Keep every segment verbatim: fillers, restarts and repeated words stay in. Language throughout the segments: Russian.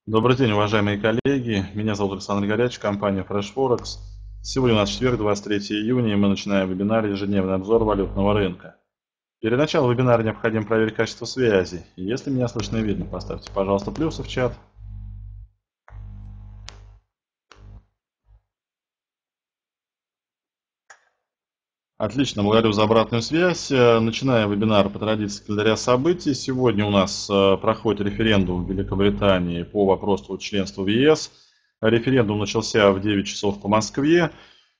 Добрый день, уважаемые коллеги. Меня зовут Александр Горяч, компания Fresh Forex. Сегодня у нас четверг, двадцать третьего июня, и мы начинаем вебинар «Ежедневный обзор валютного рынка». Перед началом вебинара необходимо проверить качество связи. И если меня слышно и видно, поставьте, пожалуйста, плюсы в чат. Отлично, благодарю за обратную связь. Начинаем вебинар по традиции календаря событий. Сегодня у нас проходит референдум в Великобритании по вопросу членства в ЕС. Референдум начался в девять часов по Москве.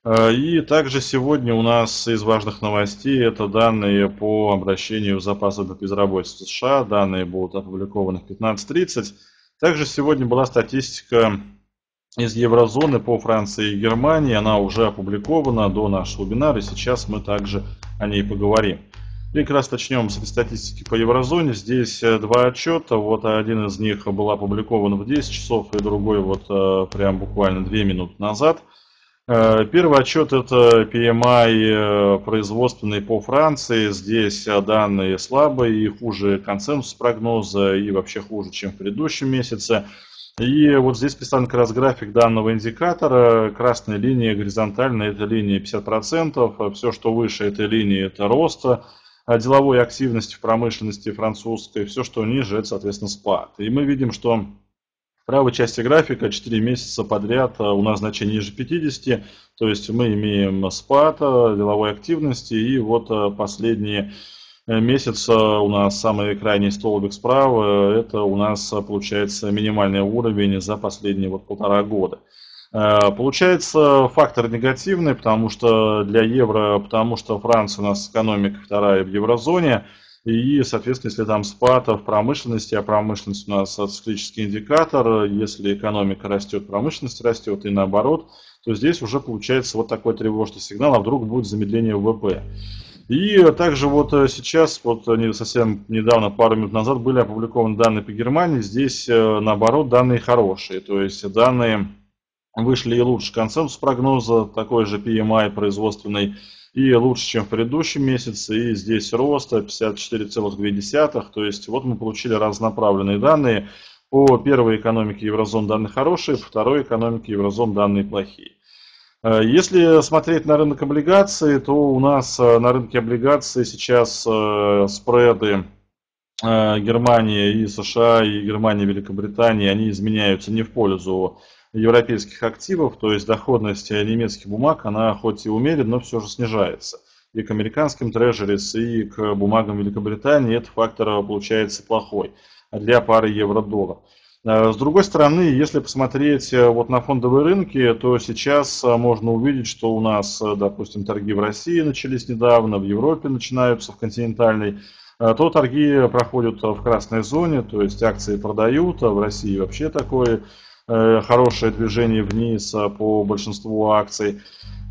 И также сегодня у нас из важных новостей это данные по обращению запасов по безработице в США. Данные будут опубликованы в пятнадцать тридцать. Также сегодня была статистика из еврозоны по Франции и Германии. Она уже опубликована до нашего вебинара, и сейчас мы также о ней поговорим. И как раз начнем с этой статистики по еврозоне. Здесь два отчета. Вот один из них был опубликован в десять часов, и другой вот прям буквально две минуты назад. Первый отчет это пи эм ай производственный по Франции. Здесь данные слабые и хуже консенсус прогноза, и вообще хуже, чем в предыдущем месяце. И вот здесь представлен как раз график данного индикатора. Красная линия горизонтальная, это линия пятьдесят процентов. Все, что выше этой линии, это рост деловой активности в промышленности французской. Все, что ниже, это, соответственно, спад. И мы видим, что в правой части графика четыре месяца подряд у нас значение ниже пятидесяти. То есть мы имеем спад деловой активности. И вот последние месяц у нас самый крайний столбик справа, это у нас получается минимальный уровень за последние вот полтора года. Получается фактор негативный, потому что для евро, потому что Франция у нас экономика вторая в еврозоне, и, соответственно, если там спад в промышленности, а промышленность у нас циклический индикатор, если экономика растет, промышленность растет и наоборот, то здесь уже получается вот такой тревожный сигнал, а вдруг будет замедление вэ вэ пэ. И также вот сейчас, вот совсем недавно, пару минут назад, были опубликованы данные по Германии. Здесь, наоборот, данные хорошие. То есть данные вышли и лучше консенсус прогноза, такой же пи эм ай производственный, и лучше, чем в предыдущем месяце. И здесь рост пятьдесят четыре целых две десятых. То есть вот мы получили разнонаправленные данные. По первой экономике еврозон данные хорошие, по второй экономике еврозон данные плохие. Если смотреть на рынок облигаций, то у нас на рынке облигаций сейчас спреды Германии и США, и Германии и Великобритании, они изменяются не в пользу европейских активов, то есть доходность немецких бумаг, она хоть и умерена, но все же снижается. И к американским трежерис, и к бумагам Великобритании этот фактор получается плохой для пары евро-доллар. С другой стороны, если посмотреть вот на фондовые рынки, то сейчас можно увидеть, что у нас, допустим, торги в России начались недавно, в Европе начинаются, в континентальной, то торги проходят в красной зоне, то есть акции продают, а в России вообще такое хорошее движение вниз по большинству акций.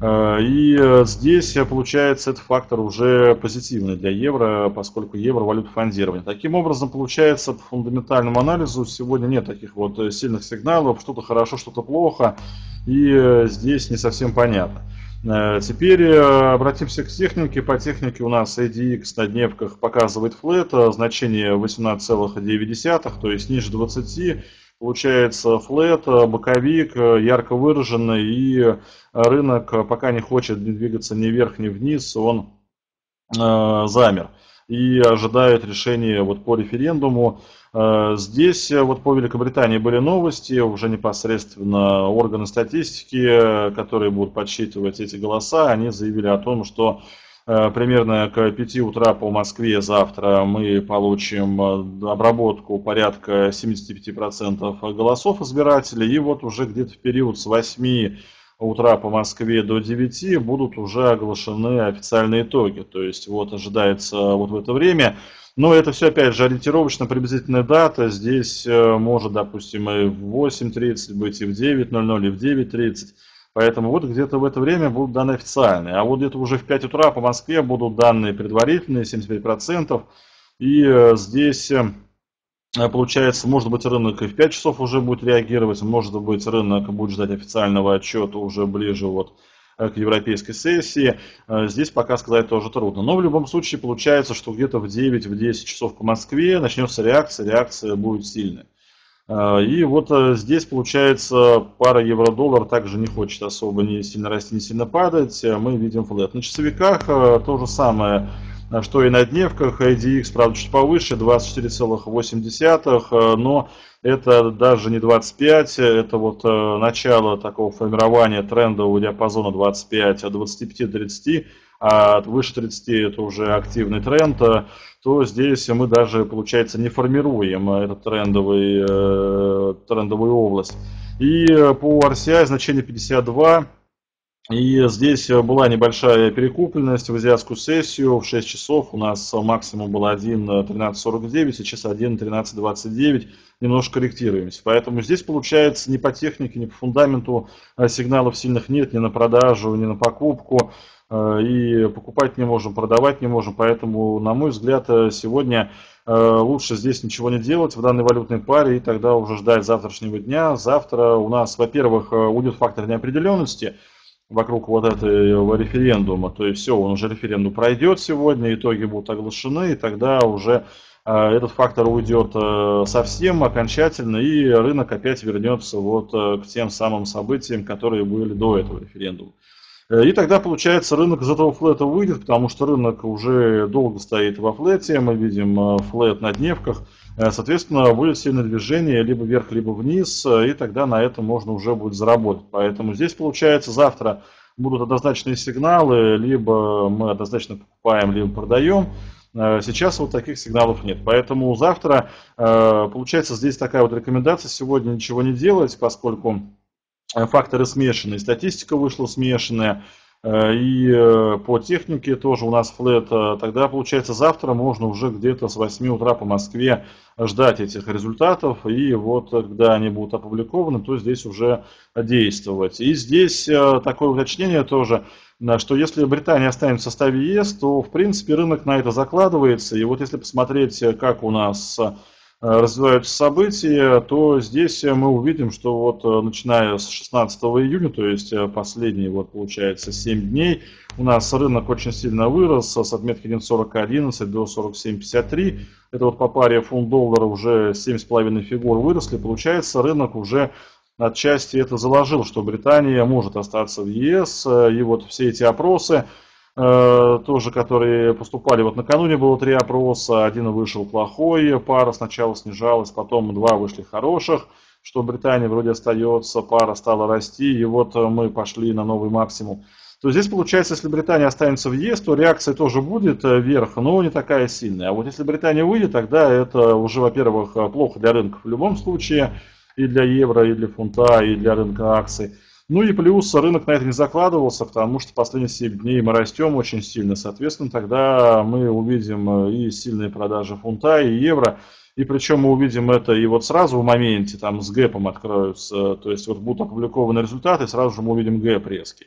И здесь, получается, этот фактор уже позитивный для евро, поскольку евро валюта фондирования. Таким образом, получается, по фундаментальному анализу сегодня нет таких вот сильных сигналов, что-то хорошо, что-то плохо, и здесь не совсем понятно. Теперь обратимся к технике. По технике у нас эй ди экс на дневках показывает флэт, значение восемнадцать целых девять десятых, то есть ниже двадцати. Получается флэт, боковик, ярко выраженный, и рынок пока не хочет двигаться ни вверх, ни вниз, он э, замер и ожидает решения вот по референдуму. Э, здесь вот по Великобритании были новости, уже непосредственно органы статистики, которые будут подсчитывать эти голоса, они заявили о том, что примерно к пяти утра по Москве завтра мы получим обработку порядка семидесяти пяти процентов голосов избирателей. И вот уже где-то в период с восьми утра по Москве до девяти будут уже оглашены официальные итоги. То есть вот ожидается вот в это время. Но это все, опять же, ориентировочно приблизительная дата. Здесь может, допустим, и в восемь тридцать быть, и в девять ноль ноль, и в девять тридцать. Поэтому вот где-то в это время будут данные официальные. А вот где-то уже в пять утра по Москве будут данные предварительные, семьдесят пять процентов. И здесь, получается, может быть, рынок и в пять часов уже будет реагировать, может быть, рынок будет ждать официального отчета уже ближе вот к европейской сессии. Здесь пока сказать тоже трудно. Но в любом случае получается, что где-то в девять-десять часов по Москве начнется реакция, реакция будет сильная. И вот здесь получается пара евро-доллар также не хочет особо не сильно расти, не сильно падать. Мы видим флэт. На часовиках то же самое, что и на дневках. эй ди экс, правда, чуть повыше, двадцать четыре целых восемь десятых, но это даже не двадцать пять, это вот начало такого формирования трендового диапазона двадцать пять от двадцати пяти до тридцати, а выше тридцати это уже активный тренд, то здесь мы даже, получается, не формируем этот трендовый, трендовую область. И по ар си ай значение пятьдесят два. И здесь была небольшая перекупленность в азиатскую сессию. В шесть часов у нас максимум был один тринадцать сорок девять, сейчас один тринадцать двадцать девять. Немножко корректируемся. Поэтому здесь получается ни по технике, ни по фундаменту сигналов сильных нет, ни на продажу, ни на покупку. И покупать не можем, продавать не можем. Поэтому, на мой взгляд, сегодня лучше здесь ничего не делать в данной валютной паре и тогда уже ждать завтрашнего дня. Завтра у нас, во-первых, уйдет фактор неопределенности вокруг вот этого референдума, то есть все, он уже референдум пройдет сегодня, итоги будут оглашены, и тогда уже э, этот фактор уйдет э, совсем окончательно, и рынок опять вернется вот э, к тем самым событиям, которые были до этого референдума. И тогда, получается, рынок из этого флета выйдет, потому что рынок уже долго стоит во флете, мы видим флет на дневках, соответственно, будет сильное движение либо вверх, либо вниз, и тогда на этом можно уже будет заработать. Поэтому здесь, получается, завтра будут однозначные сигналы, либо мы однозначно покупаем, либо продаем. Сейчас вот таких сигналов нет. Поэтому завтра, получается, здесь такая вот рекомендация, сегодня ничего не делать, поскольку факторы смешанные, статистика вышла смешанная, и по технике тоже у нас флет. Тогда, получается, завтра можно уже где-то с восьми утра по Москве ждать этих результатов, и вот когда они будут опубликованы, то здесь уже действовать. И здесь такое уточнение тоже, что если Британия останется в составе ЕС, то, в принципе, рынок на это закладывается, и вот если посмотреть, как у нас развиваются события, то здесь мы увидим, что вот начиная с шестнадцатого июня, то есть последние, вот получается, семь дней, у нас рынок очень сильно вырос с отметки один сорок одиннадцать до сорок семь пятьдесят три. Это вот по паре фунт-доллара уже семь с половиной фигур выросли. Получается, рынок уже отчасти это заложил, что Британия может остаться в ЕС. И вот все эти опросы, тоже, которые поступали, вот накануне было три опроса, один вышел плохой, пара сначала снижалась, потом два вышли хороших, что Британия вроде остается, пара стала расти, и вот мы пошли на новый максимум. То здесь получается, если Британия останется в ЕС, то реакция тоже будет вверх, но не такая сильная. А вот если Британия выйдет, тогда это уже, во-первых, плохо для рынков в любом случае, и для евро, и для фунта, и для рынка акций. Ну и плюс рынок на это не закладывался, потому что последние семь дней мы растем очень сильно. Соответственно, тогда мы увидим и сильные продажи фунта, и евро. И причем мы увидим это и вот сразу в моменте, там с гэпом откроются, то есть вот будут опубликованы результаты, и сразу же мы увидим гэп резкий.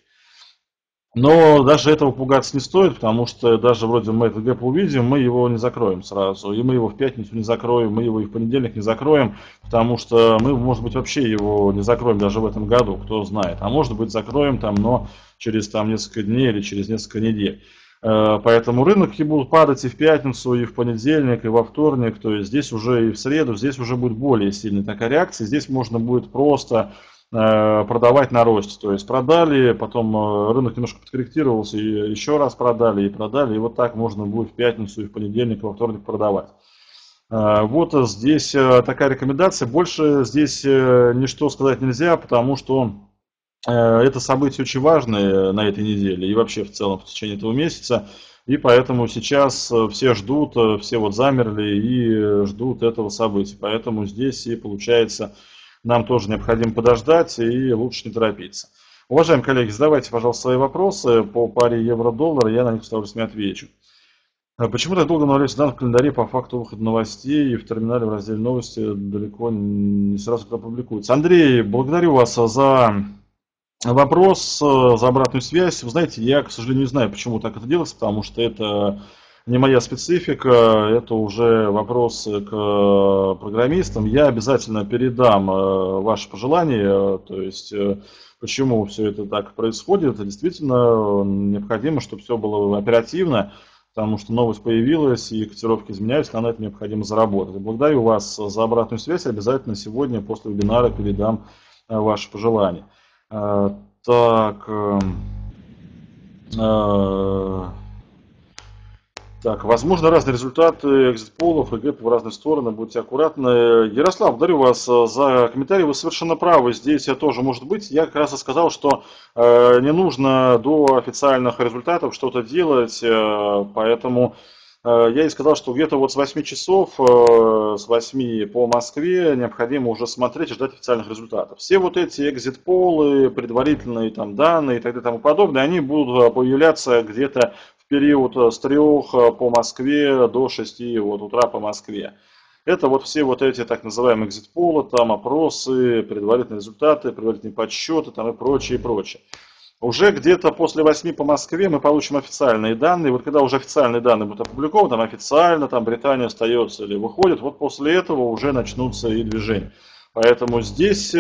Но даже этого пугаться не стоит, потому что даже вроде мы этот гэп увидим, мы его не закроем сразу. И мы его в пятницу не закроем, мы его и в понедельник не закроем, потому что мы, может быть, вообще его не закроем даже в этом году, кто знает. А может быть, закроем там, но через там несколько дней или через несколько недель. Поэтому рынки будут падать и в пятницу, и в понедельник, и во вторник. То есть здесь уже и в среду, здесь уже будет более сильная такая реакция. Здесь можно будет просто продавать на росте. То есть продали, потом рынок немножко подкорректировался, и еще раз продали, и продали. И вот так можно будет в пятницу, и в понедельник, и во вторник продавать. Вот здесь такая рекомендация. Больше здесь ничто сказать нельзя, потому что это событие очень важное на этой неделе и вообще в целом в течение этого месяца. И поэтому сейчас все ждут, все вот замерли и ждут этого события. Поэтому здесь и получается, нам тоже необходимо подождать и лучше не торопиться. Уважаемые коллеги, задавайте, пожалуйста, свои вопросы по паре евро-доллар, я на них с удовольствием отвечу. Почему так долго навалился данных в календаре по факту выхода новостей и в терминале в разделе новости далеко не сразу когда публикуется? Андрей, благодарю вас за вопрос, за обратную связь. Вы знаете, я, к сожалению, не знаю, почему так это делается, потому что это не моя специфика, это уже вопросы к программистам. Я обязательно передам ваши пожелания, то есть почему все это так происходит. Действительно необходимо, чтобы все было оперативно. потому что новость появилась и котировки изменяются, нам на это необходимо заработать. Благодарю вас за обратную связь, обязательно сегодня после вебинара передам ваши пожелания. Так, так, возможно, разные результаты экзит-полов и гэпов в разные стороны, будьте аккуратны. Ярослав, благодарю вас за комментарий, вы совершенно правы, здесь тоже может быть. Я как раз и сказал, что э, не нужно до официальных результатов что-то делать, э, поэтому э, я и сказал, что где-то вот с восьми часов, э, с восьми по Москве необходимо уже смотреть и ждать официальных результатов. Все вот эти экзит-полы, предварительные там данные и так далее и тому подобное, они будут появляться где-то период с трёх по Москве до шести вот, утра по Москве. Это вот все вот эти так называемые экзит-полы, там опросы, предварительные результаты, предварительные подсчеты там и прочее, и прочее. Уже где-то после восьми по Москве мы получим официальные данные. Вот когда уже официальные данные будут опубликованы, там официально, там Британия остается или выходит, вот после этого уже начнутся и движения. Поэтому здесь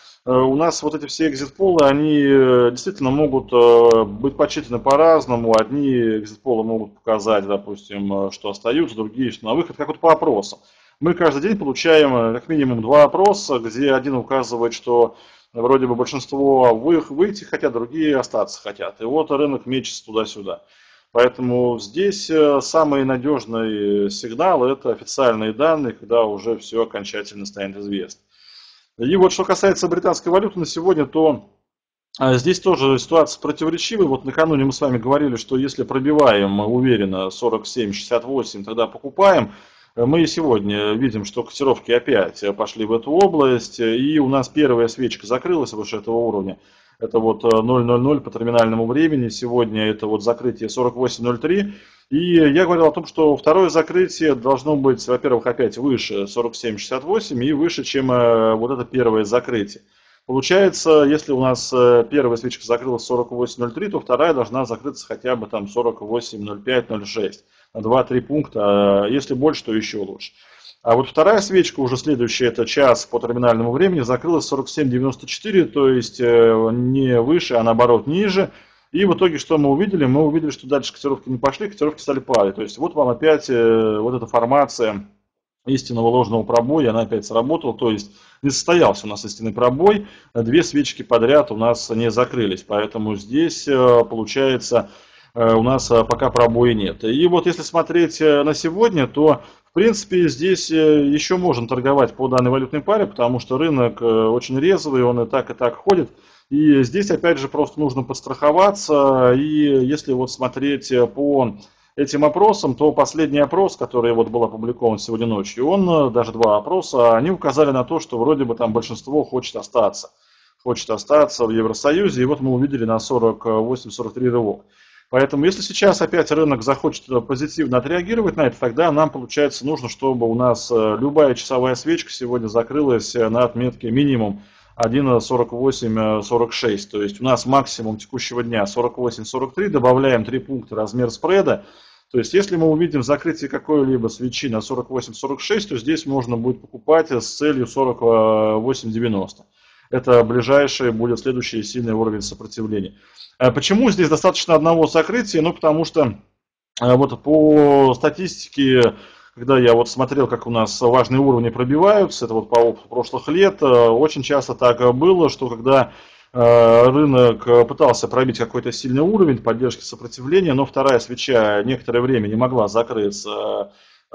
у нас вот эти все экзит-полы, они действительно могут быть подсчитаны по-разному. Одни экзит-полы могут показать, допустим, что остаются, другие, что на выход, как вот по опросам. Мы каждый день получаем как минимум два опроса, где один указывает, что вроде бы большинство выйти хотят, другие остаться хотят. И вот рынок мечется туда-сюда. Поэтому здесь самый надежный сигнал – это официальные данные, когда уже все окончательно станет известно. И вот что касается британской валюты на сегодня, то здесь тоже ситуация противоречивая. Вот накануне мы с вами говорили, что если пробиваем уверенно сорок семь шестьдесят восемь, тогда покупаем. Мы и сегодня видим, что котировки опять пошли в эту область, и у нас первая свечка закрылась выше этого уровня. Это вот ноль ноль ноль по терминальному времени, сегодня это вот закрытие сорок восемь ноль три. И я говорил о том, что второе закрытие должно быть, во-первых, опять выше сорок семь шестьдесят восемь и выше, чем вот это первое закрытие. Получается, если у нас первая свечка закрылась сорок восемь ноль три, то вторая должна закрыться хотя бы там сорок восемь ноль пять ноль шесть. На два-три пункта, если больше, то еще лучше. А вот вторая свечка, уже следующая, это час по терминальному времени, закрылась сорок семь девяносто четыре, то есть не выше, а наоборот ниже. И в итоге что мы увидели? Мы увидели, что дальше котировки не пошли, котировки стали падать. То есть вот вам опять вот эта формация истинного ложного пробоя, она опять сработала. То есть не состоялся у нас истинный пробой, две свечки подряд у нас не закрылись. Поэтому здесь получается у нас пока пробоя нет. И вот если смотреть на сегодня, то в принципе здесь еще можно торговать по данной валютной паре, потому что рынок очень резвый, он и так и так ходит. И здесь опять же просто нужно подстраховаться, и если вот смотреть по этим опросам, то последний опрос, который вот был опубликован сегодня ночью, он, даже два опроса, они указали на то, что вроде бы там большинство хочет остаться, хочет остаться в Евросоюзе, и вот мы увидели на сорок восемь сорок три рывок. Поэтому если сейчас опять рынок захочет позитивно отреагировать на это, тогда нам, получается, нужно, чтобы у нас любая часовая свечка сегодня закрылась на отметке минимум один сорок восемь сорок шесть, то есть у нас максимум текущего дня сорок восемь сорок три, добавляем три пункта размер спреда, то есть если мы увидим закрытие какой-либо свечи на сорок восемь сорок шесть, то здесь можно будет покупать с целью сорок восемь девяносто. Это ближайший будет следующий сильный уровень сопротивления. Почему здесь достаточно одного закрытия? Ну потому что вот по статистике, когда я вот смотрел, как у нас важные уровни пробиваются, это вот по опыту прошлых лет, очень часто так было, что когда рынок пытался пробить какой-то сильный уровень поддержки сопротивления, но вторая свеча некоторое время не могла закрыться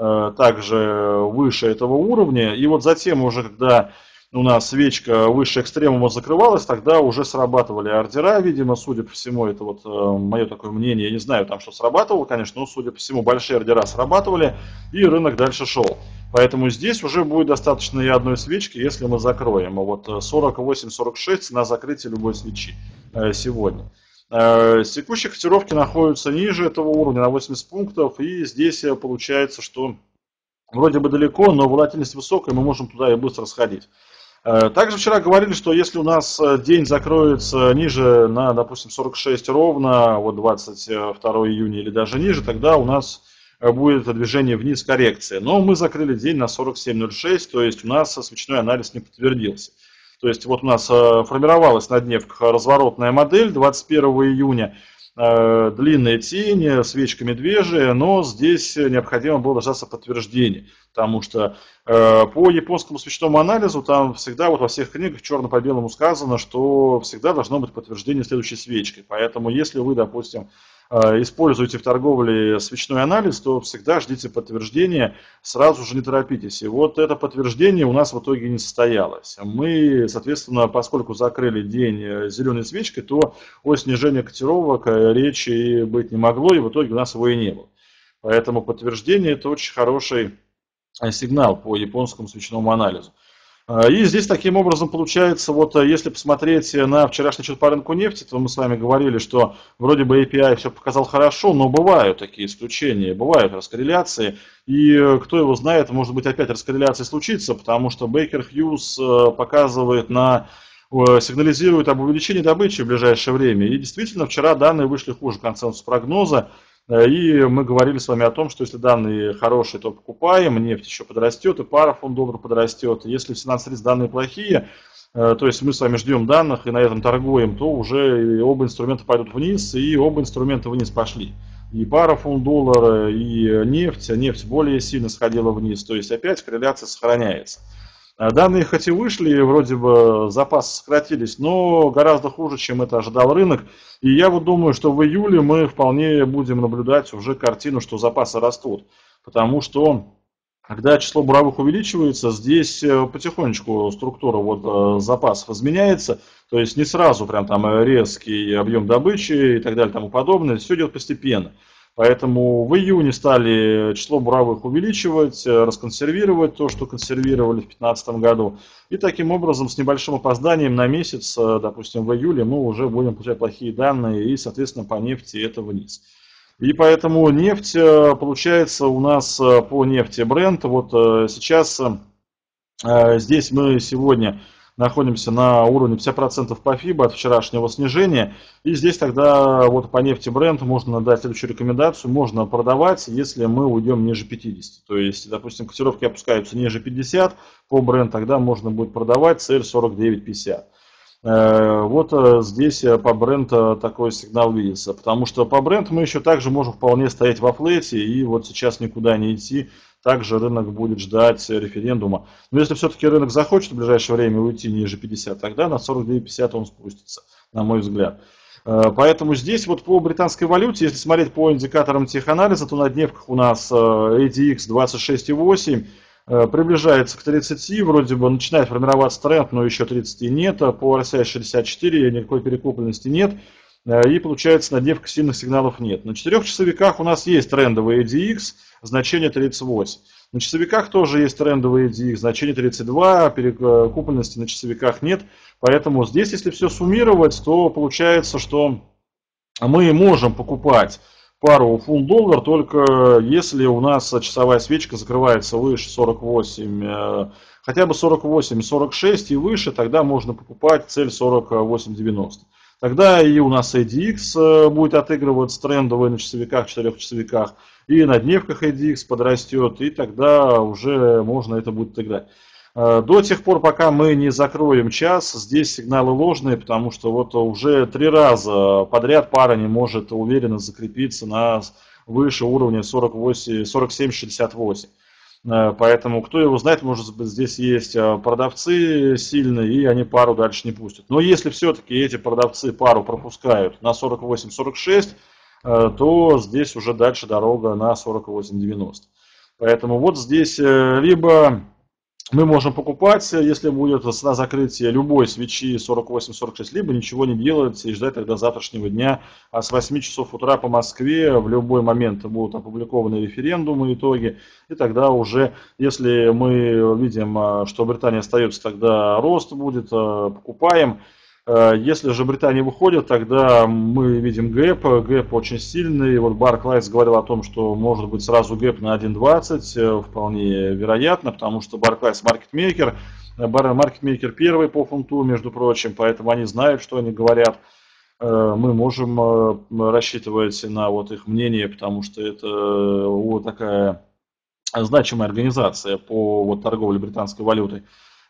также выше этого уровня, и вот затем уже, когда у нас свечка выше экстремума закрывалась, тогда уже срабатывали ордера, видимо, судя по всему, это вот э, мое такое мнение, я не знаю, там что срабатывало, конечно, но судя по всему, большие ордера срабатывали, и рынок дальше шел. Поэтому здесь уже будет достаточно и одной свечки, если мы закроем. А вот сорок восемь сорок шесть на закрытие любой свечи э, сегодня. Э, текущие котировки находятся ниже этого уровня на восемьдесят пунктов, и здесь получается, что вроде бы далеко, но волатильность высокая, мы можем туда и быстро сходить. Также вчера говорили, что если у нас день закроется ниже на, допустим, сорок шесть ровно, вот двадцать второго июня или даже ниже, тогда у нас будет движение вниз, коррекция. Но мы закрыли день на сорок семь ноль шесть, то есть у нас свечной анализ не подтвердился. То есть вот у нас формировалась на дневках разворотная модель двадцать первого июня. э, длинная тень, свечка медвежья, но здесь необходимо было дождаться подтверждения, потому что э, по японскому свечному анализу там всегда вот во всех книгах черно по белому сказано, что всегда должно быть подтверждение следующей свечкой. Поэтому если вы, допустим, используете в торговле свечной анализ, то всегда ждите подтверждения, сразу же не торопитесь. И вот это подтверждение у нас в итоге не состоялось. Мы, соответственно, поскольку закрыли день зеленой свечкой, то о снижении котировок речи быть не могло, и в итоге у нас его и не было. Поэтому подтверждение – это очень хороший сигнал по японскому свечному анализу. И здесь таким образом получается, вот если посмотреть на вчерашний счет по рынку нефти, то мы с вами говорили, что вроде бы эй пи ай все показал хорошо, но бывают такие исключения, бывают раскорреляции. И кто его знает, может быть опять раскорреляция случится, потому что Baker Hughes показывает на сигнализирует об увеличении добычи в ближайшее время. И действительно вчера данные вышли хуже консенсуса прогноза. И мы говорили с вами о том, что если данные хорошие, то покупаем, нефть еще подрастет, и пара фунт доллара подрастет. Если в семнадцать тридцать данные плохие, то есть мы с вами ждем данных и на этом торгуем, то уже оба инструмента пойдут вниз, и оба инструмента вниз пошли. И пара фунт доллара, и нефть, нефть более сильно сходила вниз, то есть опять корреляция сохраняется. Данные хоть и вышли, вроде бы запасы сократились, но гораздо хуже, чем это ожидал рынок. И я вот думаю, что в июле мы вполне будем наблюдать уже картину, что запасы растут. Потому что, когда число буровых увеличивается, здесь потихонечку структура вот запасов изменяется. То есть не сразу прям там резкий объем добычи и так далее и тому подобное. Все идет постепенно. Поэтому в июне стали число буровых увеличивать, расконсервировать то, что консервировали в две тысячи пятнадцатом году. И таким образом с небольшим опозданием на месяц, допустим в июле, мы уже будем получать плохие данные и, соответственно, по нефти это вниз. И поэтому нефть, получается, у нас по нефти Brent, вот сейчас здесь мы сегодня находимся на уровне пятьдесят процентов по фибо от вчерашнего снижения. И здесь тогда вот по нефти Brent можно дать следующую рекомендацию. Можно продавать, если мы уйдем ниже пятидесяти. То есть, допустим, котировки опускаются ниже пятидесяти по Brent, тогда можно будет продавать, цель сорок девять пятьдесят. Вот здесь по Brent такой сигнал видится, потому что по Brent мы еще также можем вполне стоять во флете и вот сейчас никуда не идти, также рынок будет ждать референдума. Но если все-таки рынок захочет в ближайшее время уйти ниже пятидесяти, тогда на сорок девять пятьдесят он спустится, на мой взгляд. Поэтому здесь вот по британской валюте, если смотреть по индикаторам теханализа, то на дневках у нас эй ди экс двадцать шесть и восемь. Приближается к тридцати, вроде бы начинает формироваться тренд, но еще тридцати нет. По эр эс ай шестьдесят четыре никакой перекупленности нет. И получается, на дневках сильных сигналов нет. На четырехчасовиках у нас есть трендовый эй ди экс, значение тридцать восемь. На часовиках тоже есть трендовый эй ди экс, значение тридцать два, перекупленности на часовиках нет. Поэтому здесь, если все суммировать, то получается, что мы можем покупать пару фунт-доллар, только если у нас часовая свечка закрывается выше сорок восемь, хотя бы сорок восемь сорок шесть и выше, тогда можно покупать цель сорок восемь девяносто. Тогда и у нас эй ди экс будет отыгрываться трендовый на часовиках, четырехчасовиках, и на дневках эй ди экс подрастет, и тогда уже можно это будет играть. До тех пор, пока мы не закроем час, здесь сигналы ложные, потому что вот уже три раза подряд пара не может уверенно закрепиться на выше уровня сорок семь шестьдесят восемь. Поэтому, кто его знает, может быть, здесь есть продавцы сильные, и они пару дальше не пустят. Но если все-таки эти продавцы пару пропускают на сорок восемь сорок шесть, то здесь уже дальше дорога на сорок восемь девяносто. Поэтому вот здесь либо мы можем покупать, если будет цена закрытия любой свечи сорок восемь сорок шесть, либо ничего не делать и ждать тогда завтрашнего дня. А с восьми часов утра по Москве в любой момент будут опубликованы референдумы, итоги. И тогда уже, если мы видим, что Британия остается, тогда рост будет, покупаем. Если же Британия выходит, тогда мы видим гэп, гэп очень сильный. Вот Barclays говорил о том, что может быть сразу гэп на один двадцать, вполне вероятно, потому что Barclays маркетмейкер, маркетмейкер первый по фунту, между прочим, поэтому они знают, что они говорят. Мы можем рассчитывать на вот их мнение, потому что это вот такая значимая организация по вот торговле британской валютой.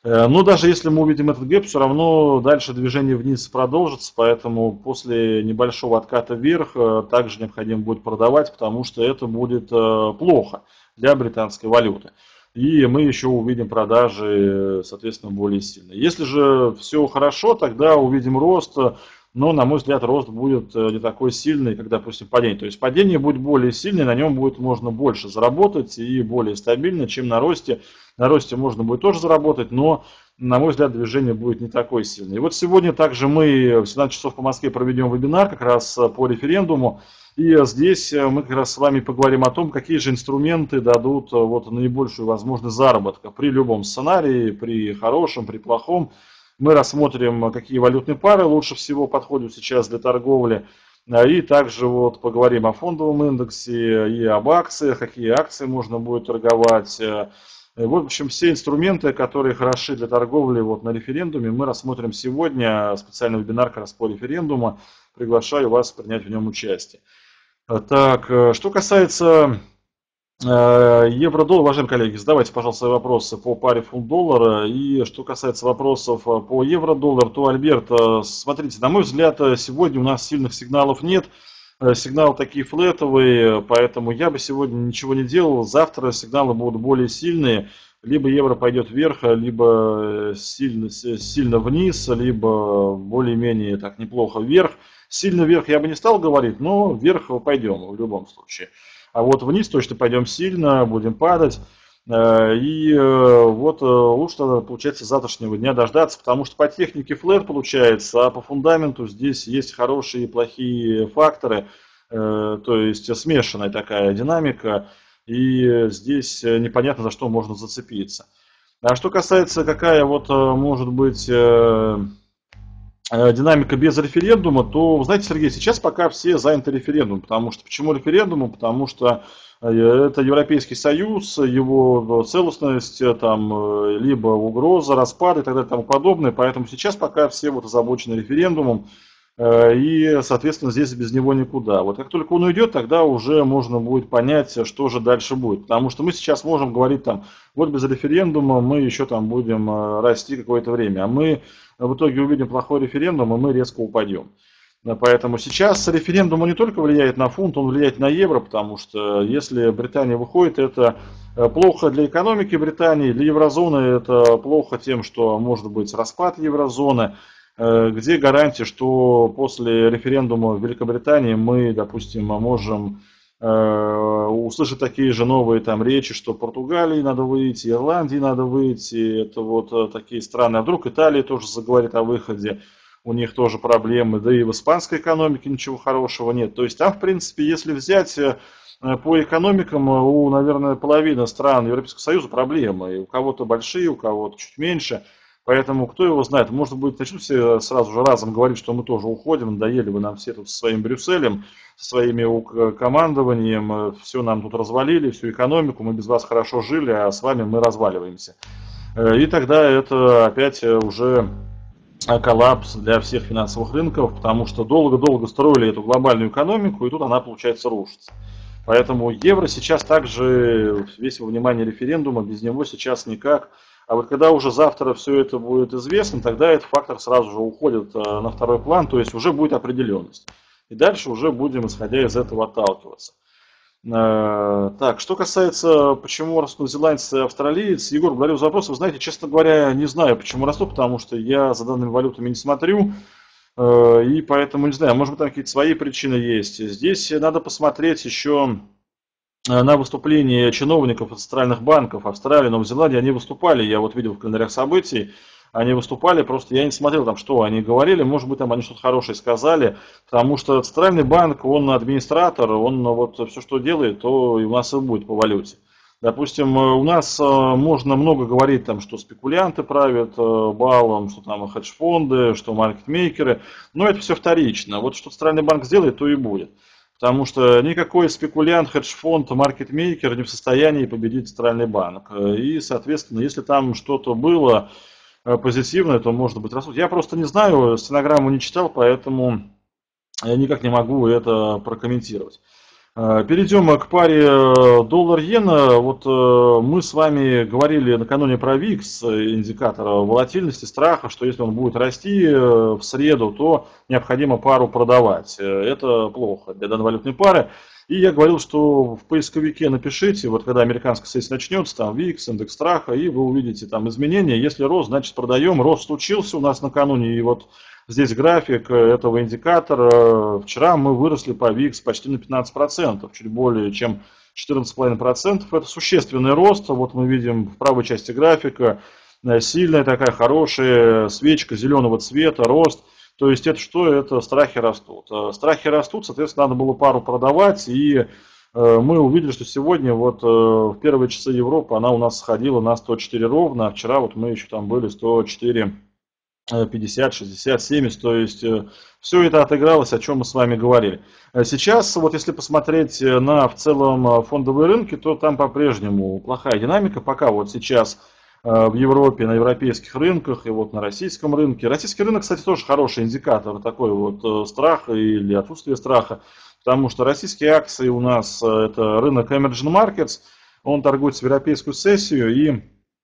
Но даже если мы увидим этот гэп, все равно дальше движение вниз продолжится, поэтому после небольшого отката вверх также необходимо будет продавать, потому что это будет плохо для британской валюты. И мы еще увидим продажи, соответственно, более сильные. Если же все хорошо, тогда увидим рост, но, на мой взгляд, рост будет не такой сильный, как, допустим, падение. То есть падение будет более сильное, на нем будет можно больше заработать и более стабильно, чем на росте. На росте можно будет тоже заработать, но, на мой взгляд, движение будет не такое сильное. И вот сегодня также мы в семнадцать часов по Москве проведем вебинар как раз по референдуму. И здесь мы как раз с вами поговорим о том, какие же инструменты дадут вот наибольшую возможность заработка при любом сценарии, при хорошем, при плохом. Мы рассмотрим, какие валютные пары лучше всего подходят сейчас для торговли. И также вот поговорим о фондовом индексе и об акциях, какие акции можно будет торговать. Вот, в общем, все инструменты, которые хороши для торговли вот на референдуме, мы рассмотрим сегодня. Специальный вебинар как раз по референдуму. Приглашаю вас принять в нем участие. Так, что касается евро-доллара, уважаемые коллеги, задавайте, пожалуйста, свои вопросы по паре фунт-доллара. И что касается вопросов по евро-доллару, то, Альберт, смотрите, на мой взгляд, сегодня у нас сильных сигналов нет. Сигналы такие флетовые, поэтому я бы сегодня ничего не делал. Завтра сигналы будут более сильные. Либо евро пойдет вверх, либо сильно, сильно вниз, либо более-менее так неплохо вверх. Сильно вверх я бы не стал говорить, но вверх пойдем в любом случае. А вот вниз точно пойдем сильно, будем падать. И вот лучше тогда, получается, завтрашнего дня дождаться, потому что по технике флэт получается, а по фундаменту здесь есть хорошие и плохие факторы, то есть смешанная такая динамика, и здесь непонятно, за что можно зацепиться. А что касается, какая вот может быть динамика без референдума, то, знаете, Сергей, сейчас пока все заняты референдумом. Потому что, почему референдумом? Потому что это Европейский Союз, его целостность, там, либо угроза, распад и так далее и тому подобное. Поэтому сейчас пока все вот озабочены референдумом, и, соответственно, здесь без него никуда. Вот как только он уйдет, тогда уже можно будет понять, что же дальше будет. Потому что мы сейчас можем говорить там, вот без референдума мы еще там будем расти какое-то время. А мы в итоге увидим плохой референдум, и мы резко упадем. Поэтому сейчас референдум не только влияет на фунт, он влияет на евро, потому что если Британия выходит, это плохо для экономики Британии, для еврозоны это плохо тем, что может быть распад еврозоны. Где гарантия, что после референдума в Великобритании мы, допустим, можем э, услышать такие же новые там речи, что Португалии надо выйти, Ирландии надо выйти, это вот такие страны, а вдруг Италия тоже заговорит о выходе, у них тоже проблемы, да и в испанской экономике ничего хорошего нет. То есть там, в принципе, если взять по экономикам, у, наверное, половины стран Европейского Союза проблемы, и у кого-то большие, у кого-то чуть меньше. Поэтому, кто его знает, может быть, начнут все сразу же разом говорить, что мы тоже уходим, надоели вы нам все тут со своим Брюсселем, со своими командованием, все нам тут развалили, всю экономику, мы без вас хорошо жили, а с вами мы разваливаемся. И тогда это опять уже коллапс для всех финансовых рынков, потому что долго-долго строили эту глобальную экономику, и тут она, получается, рушится. Поэтому евро сейчас также, весь во внимание референдума, без него сейчас никак. А вот когда уже завтра все это будет известно, тогда этот фактор сразу же уходит на второй план, то есть уже будет определенность. И дальше уже будем, исходя из этого, отталкиваться. Так, что касается, почему растут новозеландцы и австралиец, Егор, благодарю за вопрос. Вы знаете, честно говоря, не знаю, почему растут, потому что я за данными валютами не смотрю. И поэтому не знаю, может быть, там какие-то свои причины есть. Здесь надо посмотреть еще на выступления чиновников от центральных банков Австралии, Новой Зеландии. Они выступали, я вот видел в календарях событий, они выступали, просто я не смотрел там, что они говорили, может быть, там они что-то хорошее сказали, потому что Центральный банк, он администратор, он вот все, что делает, то и у нас и будет по валюте. Допустим, у нас можно много говорить, там, что спекулянты правят балом, что там хедж-фонды, что маркетмейкеры, но это все вторично. Вот что Центральный банк сделает, то и будет. Потому что никакой спекулянт, хедж-фонд, маркетмейкер не в состоянии победить Центральный банк. И, соответственно, если там что-то было позитивное, то может быть растут. Я просто не знаю, стенограмму не читал, поэтому я никак не могу это прокомментировать. Перейдем к паре доллар-иена. Вот мы с вами говорили накануне про викс, индикатор волатильности, страха, что если он будет расти в среду, то необходимо пару продавать. Это плохо для данной валютной пары. И я говорил, что в поисковике напишите, вот когда американская сессия начнется, там викс, индекс страха, и вы увидите там изменения. Если рост, значит продаем. Рост случился у нас накануне, и вот здесь график этого индикатора. Вчера мы выросли по викс почти на пятнадцать процентов, чуть более чем четырнадцать целых пять десятых процента. Это существенный рост. Вот мы видим в правой части графика сильная такая хорошая свечка зеленого цвета, рост. То есть это что? Это страхи растут. Страхи растут, соответственно, надо было пару продавать. И мы увидели, что сегодня вот в первые часы Европы она у нас сходила на сто четыре ровно, а вчера вот мы еще там были сто четыре пятьдесят, шестьдесят, семьдесят, то есть все это отыгралось, о чем мы с вами говорили. Сейчас, вот если посмотреть на в целом фондовые рынки, то там по-прежнему плохая динамика, пока вот сейчас в Европе, на европейских рынках и вот на российском рынке. Российский рынок, кстати, тоже хороший индикатор такой вот страха или отсутствия страха, потому что российские акции у нас это рынок Emerging Markets, он торгуется в европейскую сессию, и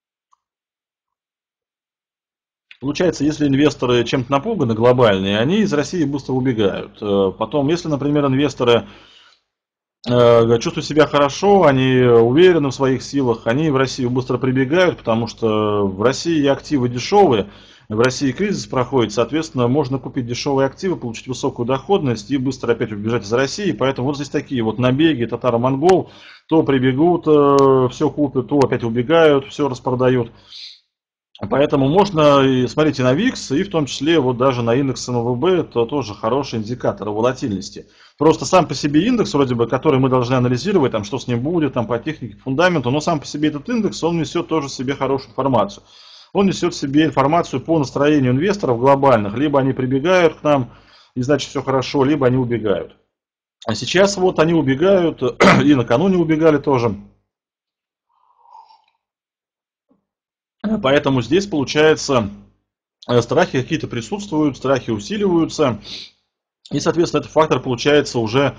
получается, если инвесторы чем-то напуганы глобальные, они из России быстро убегают. Потом, если, например, инвесторы чувствуют себя хорошо, они уверены в своих силах, они в Россию быстро прибегают, потому что в России активы дешевые, в России кризис проходит, соответственно, можно купить дешевые активы, получить высокую доходность и быстро опять убежать из России. Поэтому вот здесь такие вот набеги татаро-монгол, то прибегут, все купят, то опять убегают, все распродают. Поэтому можно и смотреть и на викс, и в том числе вот даже на индекс эм вэ бэ, это тоже хороший индикатор волатильности. Просто сам по себе индекс, вроде бы, который мы должны анализировать, там, что с ним будет, там, по технике, по фундаменту, но сам по себе этот индекс, он несет тоже в себе хорошую информацию. Он несет в себе информацию по настроению инвесторов глобальных, либо они прибегают к нам, и значит все хорошо, либо они убегают. А сейчас вот они убегают, и накануне убегали тоже. Поэтому здесь, получается, страхи какие-то присутствуют, страхи усиливаются. И, соответственно, этот фактор получается уже,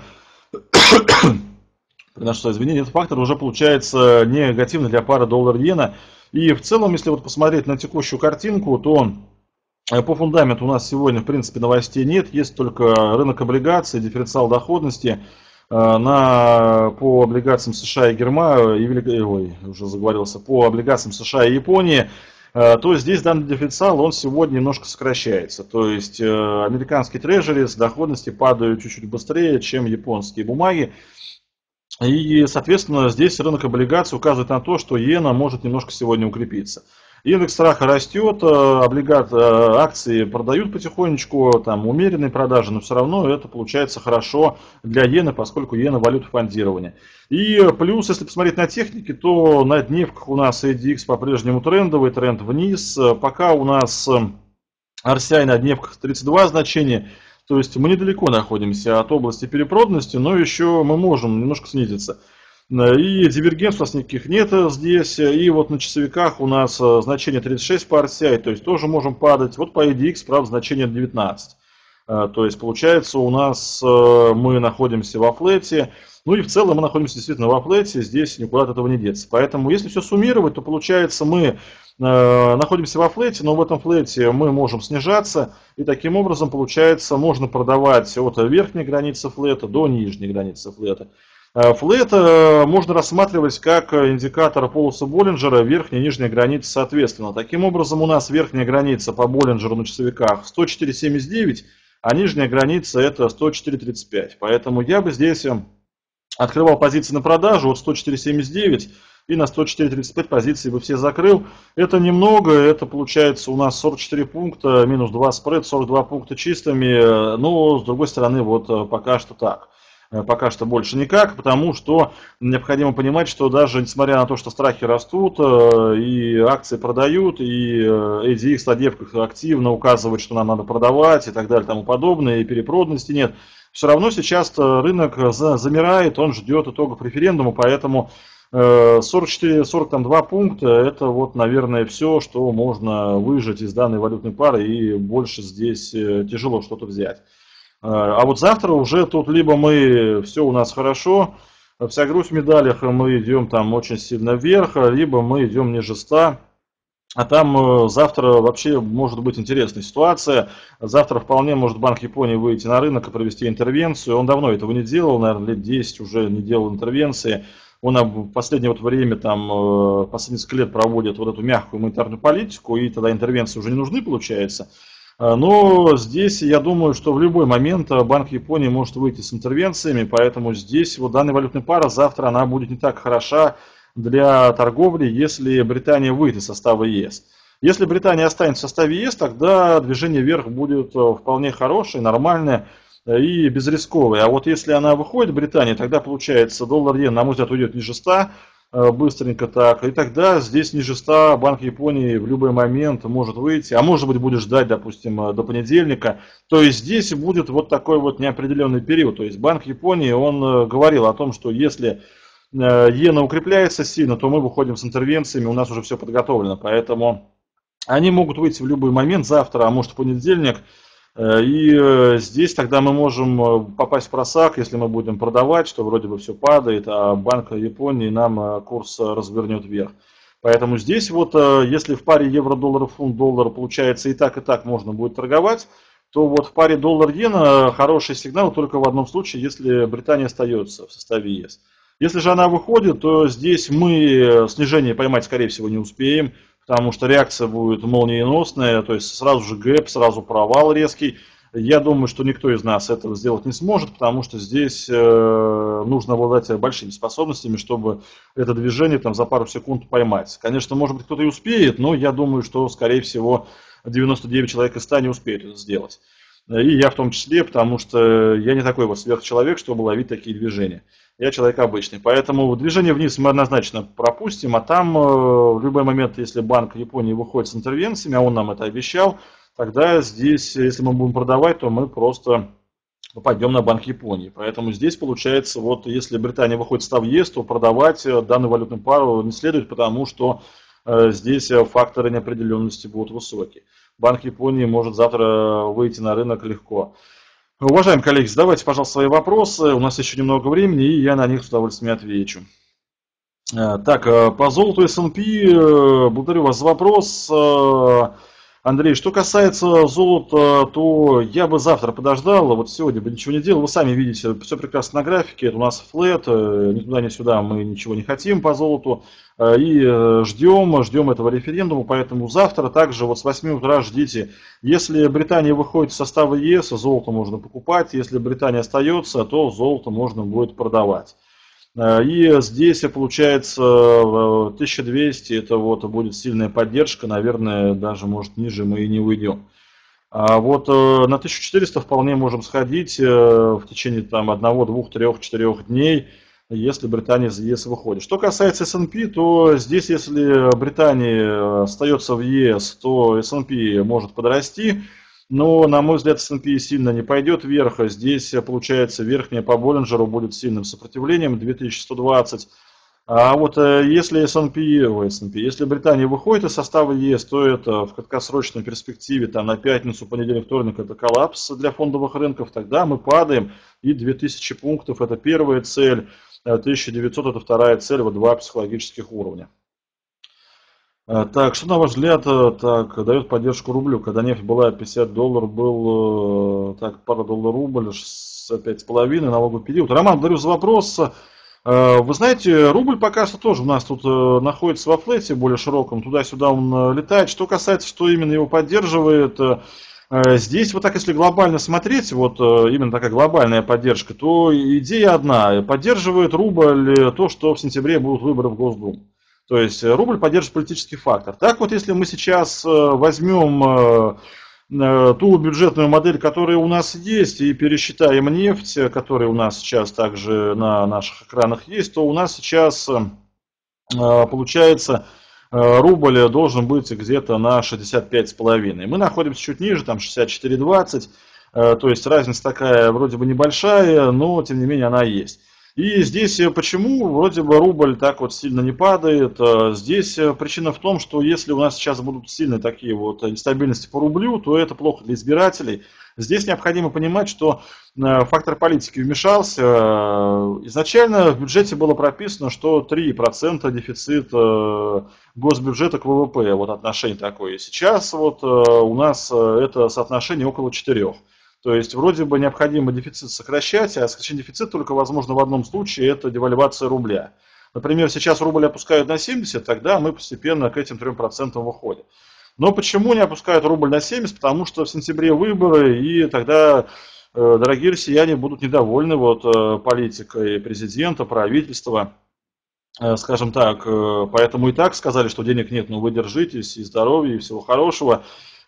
приношу извинения, этот фактор уже получается негативный для пары доллар-иена. И в целом, если вот посмотреть на текущую картинку, то по фундаменту у нас сегодня, в принципе, новостей нет. Есть только рынок облигаций, дифференциал доходности. На, по облигациям США и Германии, ой, уже заговорился, по облигациям США и Японии, то здесь данный дифференциал, он сегодня немножко сокращается. То есть американские трежери с доходности падают чуть-чуть быстрее, чем японские бумаги. И, соответственно, здесь рынок облигаций указывает на то, что иена может немножко сегодня укрепиться. Индекс страха растет, облигат, акции продают потихонечку, там умеренные продажи, но все равно это получается хорошо для иены, поскольку иена валюта фондирования. И плюс, если посмотреть на техники, то на дневках у нас эй ди экс по-прежнему трендовый, тренд вниз. Пока у нас ар си ай на дневках тридцать два значения, то есть мы недалеко находимся от области перепроданности, но еще мы можем немножко снизиться. И дивергенций у нас никаких нет здесь. И вот на часовиках у нас значение тридцать шесть по ар си ай, то есть тоже можем падать. Вот по эй ди экс, правда, значение девятнадцать. То есть получается у нас мы находимся во флете. Ну и в целом мы находимся действительно во флете, здесь никуда от этого не деться. Поэтому если все суммировать, то получается мы находимся во флете, но в этом флете мы можем снижаться. И таким образом получается можно продавать от верхней границы флета до нижней границы флета. Флет можно рассматривать как индикатор полосы Боллинджера, верхняя и нижняя граница соответственно. Таким образом у нас верхняя граница по Боллинджеру на часовиках сто четыре семьдесят девять, а нижняя граница это сто четыре тридцать пять. Поэтому я бы здесь открывал позиции на продажу от сто четыре семьдесят девять и на сто четыре тридцать пять позиций бы все закрыл. Это немного, это получается у нас сорок четыре пункта, минус два спред, сорок два пункта чистыми, но с другой стороны вот пока что так. Пока что больше никак, потому что необходимо понимать, что даже несмотря на то, что страхи растут, и акции продают, и эй ди экс на девках активно указывает, что нам надо продавать и так далее и тому подобное, и перепроданности нет, все равно сейчас рынок замирает, он ждет итогов референдума, поэтому сорок четыре сорок два пункта это вот, наверное, все, что можно выжать из данной валютной пары, и больше здесь тяжело что-то взять. А вот завтра уже тут либо мы, все у нас хорошо, вся грусть в медалях, мы идем там очень сильно вверх, либо мы идем ниже ста. А там завтра вообще может быть интересная ситуация. Завтра вполне может Банк Японии выйти на рынок и провести интервенцию. Он давно этого не делал, наверное, лет десять уже не делал интервенции. Он в последнее вот время, там, последние несколько лет проводит вот эту мягкую монетарную политику, и тогда интервенции уже не нужны, получается. Но здесь я думаю, что в любой момент Банк Японии может выйти с интервенциями, поэтому здесь вот данная валютная пара завтра она будет не так хороша для торговли, если Британия выйдет из состава ЕС. Если Британия останется в составе ЕС, тогда движение вверх будет вполне хорошее, нормальное и безрисковое. А вот если она выходит, Британия, тогда получается доллар-иен, на мой взгляд, уйдет ниже ста, быстренько так. И тогда здесь ниже ста Банк Японии в любой момент может выйти, а может быть будет ждать, допустим, до понедельника. То есть здесь будет вот такой вот неопределенный период. То есть Банк Японии, он говорил о том, что если иена укрепляется сильно, то мы выходим с интервенциями, у нас уже все подготовлено. Поэтому они могут выйти в любой момент, завтра, а может в понедельник. И здесь тогда мы можем попасть в просак, если мы будем продавать, что вроде бы все падает, а Банк Японии нам курс развернет вверх. Поэтому здесь вот, если в паре евро-доллар, фунт-доллар получается и так, и так можно будет торговать, то вот в паре доллар-иена хороший сигнал только в одном случае, если Британия остается в составе ЕС. Если же она выходит, то здесь мы снижение поймать, скорее всего, не успеем, потому что реакция будет молниеносная, то есть сразу же гэп, сразу провал резкий. Я думаю, что никто из нас этого сделать не сможет, потому что здесь э, нужно обладать большими способностями, чтобы это движение там, за пару секунд поймать. Конечно, может быть, кто-то и успеет, но я думаю, что, скорее всего, девяносто девять человек из ста не успеют это сделать. И я в том числе, потому что я не такой вот сверхчеловек, чтобы ловить такие движения. Я человек обычный. Поэтому движение вниз мы однозначно пропустим, а там в любой момент, если Банк Японии выходит с интервенциями, а он нам это обещал, тогда здесь, если мы будем продавать, то мы просто попадем на Банк Японии. Поэтому здесь получается, вот если Британия выходит в состав ЕС, то продавать данную валютную пару не следует, потому что здесь факторы неопределенности будут высокие. Банк Японии может завтра выйти на рынок легко. Уважаемые коллеги, задавайте, пожалуйста, свои вопросы. У нас еще немного времени, и я на них с удовольствием отвечу. Так, по золоту эс энд пи, благодарю вас за вопрос. Андрей, что касается золота, то я бы завтра подождал, вот сегодня бы ничего не делал. Вы сами видите, все прекрасно на графике, это у нас флэт, ни туда, ни сюда мы ничего не хотим по золоту. И ждем, ждем этого референдума, поэтому завтра также вот с восьми утра ждите. Если Британия выходит из состава ЕС, золото можно покупать, если Британия остается, то золото можно будет продавать. И здесь получается тысяча двести, это вот будет сильная поддержка, наверное, даже может ниже мы и не уйдем. А вот на тысячу четыреста вполне можем сходить в течение там одного, двух, трех, четырех дней, если Британия из ЕС выходит. Что касается эс энд пи, то здесь, если Британия остается в ЕС, то эс энд пи может подрасти. Но, на мой взгляд, эс энд пи сильно не пойдет вверх. Здесь, получается, верхняя по Боллинджеру будет сильным сопротивлением, две тысячи сто двадцать. А вот если эс энд пи, ой, эс энд пи, если Британия выходит из состава ЕС, то это в краткосрочной перспективе, там на пятницу, понедельник, вторник, это коллапс для фондовых рынков, тогда мы падаем, и две тысячи пунктов это первая цель, тысяча девятьсот это вторая цель, вот два психологических уровня. Так, что на ваш взгляд так, дает поддержку рублю, когда нефть была пятьдесят долларов, был так, пара долларов рубль, пять с половиной, налоговый период. Роман, благодарю за вопрос. Вы знаете, рубль пока что тоже у нас тут находится во флете более широком, туда-сюда он летает. Что касается, что именно его поддерживает, здесь вот так, если глобально смотреть, вот именно такая глобальная поддержка, то идея одна, поддерживает рубль то, что в сентябре будут выборы в Госдуму. То есть рубль поддерживает политический фактор. Так вот, если мы сейчас возьмем ту бюджетную модель, которая у нас есть, и пересчитаем нефть, которая у нас сейчас также на наших экранах есть, то у нас сейчас получается рубль должен быть где-то на шестьдесят пять с половиной. Мы находимся чуть ниже, там шестьдесят четыре двадцать, то есть разница такая вроде бы небольшая, но тем не менее она есть. И здесь э, почему вроде бы рубль так вот сильно не падает? Э, Здесь э, причина в том, что если у нас сейчас будут сильные такие вот нестабильности по рублю, то это плохо для избирателей. Здесь необходимо понимать, что э, фактор политики вмешался. Э, Изначально в бюджете было прописано, что три процента дефицит э, госбюджета к ВВП, вот отношение такое. Сейчас вот э, у нас э, это соотношение около четырех. То есть вроде бы необходимо дефицит сокращать, а сокращение дефицита только возможно в одном случае, это девальвация рубля. Например, сейчас рубль опускают на семьдесят, тогда мы постепенно к этим трем процентам выходим. Но почему не опускают рубль на семьдесят? Потому что в сентябре выборы, и тогда э, дорогие россияне будут недовольны вот, э, политикой президента, правительства. Э, Скажем так, э, поэтому и так сказали, что денег нет, но вы держитесь, и здоровья, и всего хорошего.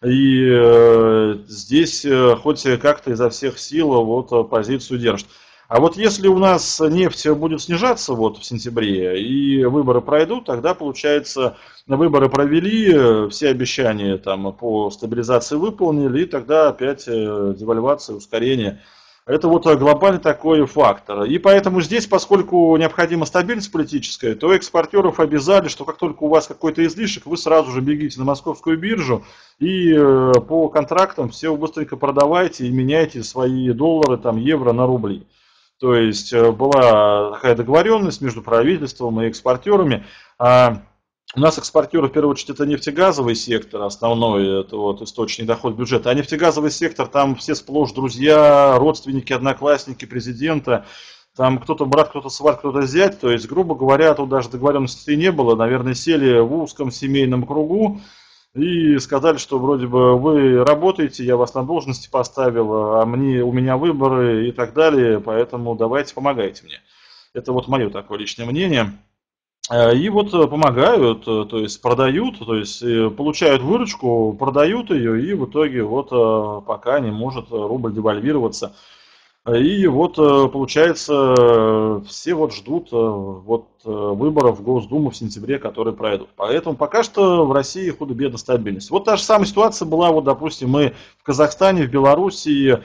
И э, здесь э, хоть как-то изо всех сил вот э, позицию держит. А вот если у нас нефть будет снижаться вот в сентябре и выборы пройдут, тогда получается выборы провели, э, все обещания там по стабилизации выполнили, и тогда опять э, девальвация, ускорение. Это вот э, глобальный такой фактор. И поэтому здесь, поскольку необходима стабильность политическая, то экспортеров обязали, что как только у вас какой-то излишек, вы сразу же бегите на московскую биржу и э, по контрактам все быстренько продавайте и меняйте свои доллары, там, евро на рубли. То есть э, была такая договоренность между правительством и экспортерами. А у нас экспортеры, в первую очередь, это нефтегазовый сектор, основной это вот источник дохода бюджета. А нефтегазовый сектор, там все сплошь друзья, родственники, одноклассники президента. Там кто-то брат, кто-то сват, кто-то зять. То есть, грубо говоря, тут даже договоренности не было. Наверное, сели в узком семейном кругу и сказали, что вроде бы вы работаете, я вас на должности поставил, а мне, у меня выборы и так далее, поэтому давайте помогайте мне. Это вот мое такое личное мнение. Э, И вот э, помогают, э, то есть продают, то есть э, получают выручку, продают ее, и в итоге вот э, пока не может э, рубль девальвироваться. Э, И вот э, получается э, все вот ждут э, вот э, выборов в Госдуму в сентябре, которые пройдут. Поэтому пока что в России худо-бедно стабильность. Вот та же самая ситуация была, вот допустим, мы в Казахстане, в Белоруссии,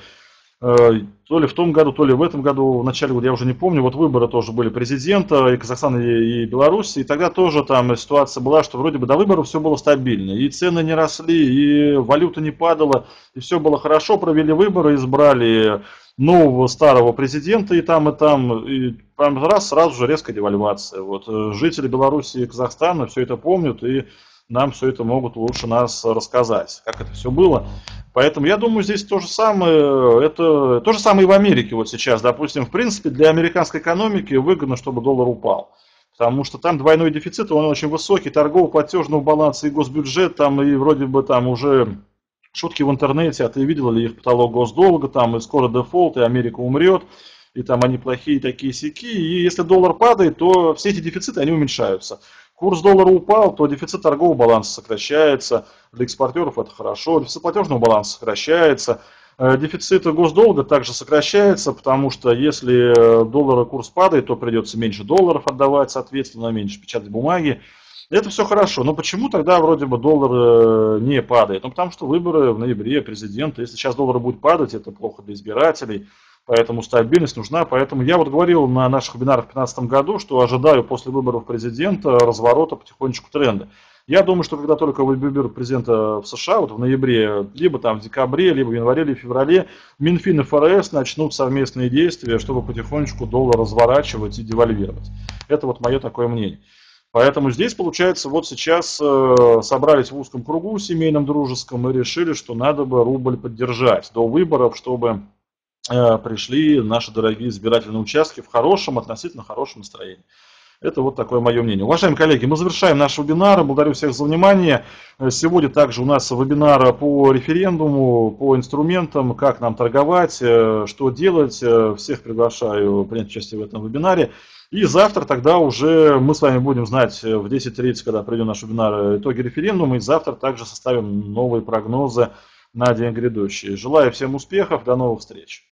Э, то ли в том году, то ли в этом году, в начале года, я уже не помню, вот выборы тоже были президента и Казахстана, и, и Беларуси, и тогда тоже там ситуация была, что вроде бы до выборов все было стабильно, и цены не росли, и валюта не падала, и все было хорошо, провели выборы, избрали нового старого президента и там, и там, и прям раз сразу же резкая девальвация. Вот э, жители Беларуси и Казахстана все это помнят, и нам все это могут лучше нас рассказать, как это все было. Поэтому я думаю, здесь то же самое, это то же самое и в Америке вот сейчас. Допустим, в принципе, для американской экономики выгодно, чтобы доллар упал. Потому что там двойной дефицит, он очень высокий, торгово-платежного баланса и госбюджет, там и вроде бы там уже шутки в интернете, а ты видел ли их потолок госдолга, там и скоро дефолт, и Америка умрет, и там они плохие такие сяки. И если доллар падает, то все эти дефициты, они уменьшаются. Курс доллара упал, то дефицит торгового баланса сокращается. Для экспортеров это хорошо. Дефицит платежного баланса сокращается. Э, Дефицит госдолга также сокращается, потому что если доллар курс падает, то придется меньше долларов отдавать, соответственно, меньше печатать бумаги. Это все хорошо. Но почему тогда вроде бы доллар э, не падает? Ну, потому что выборы в ноябре президента. Если сейчас доллар будет падать, это плохо для избирателей. Поэтому стабильность нужна. Поэтому я вот говорил на наших вебинарах в две тысячи пятнадцатом году, что ожидаю после выборов президента разворота потихонечку тренда. Я думаю, что когда только выберут президента в США, вот в ноябре, либо там в декабре, либо в январе или феврале, Минфин и ФРС начнут совместные действия, чтобы потихонечку доллар разворачивать и девальвировать. Это вот мое такое мнение. Поэтому здесь, получается, вот сейчас э, собрались в узком кругу семейном, дружеском и решили, что надо бы рубль поддержать до выборов, чтобы э, пришли наши дорогие избиратели на участки в хорошем, относительно хорошем настроении. Это вот такое мое мнение. Уважаемые коллеги, мы завершаем наш вебинар. Благодарю всех за внимание. Сегодня также у нас вебинар по референдуму, по инструментам, как нам торговать, что делать. Всех приглашаю принять участие в этом вебинаре. И завтра тогда уже мы с вами будем знать в десять тридцать, когда пройдем наш вебинар, итоги референдума. И завтра также составим новые прогнозы на день грядущий. Желаю всем успехов. До новых встреч.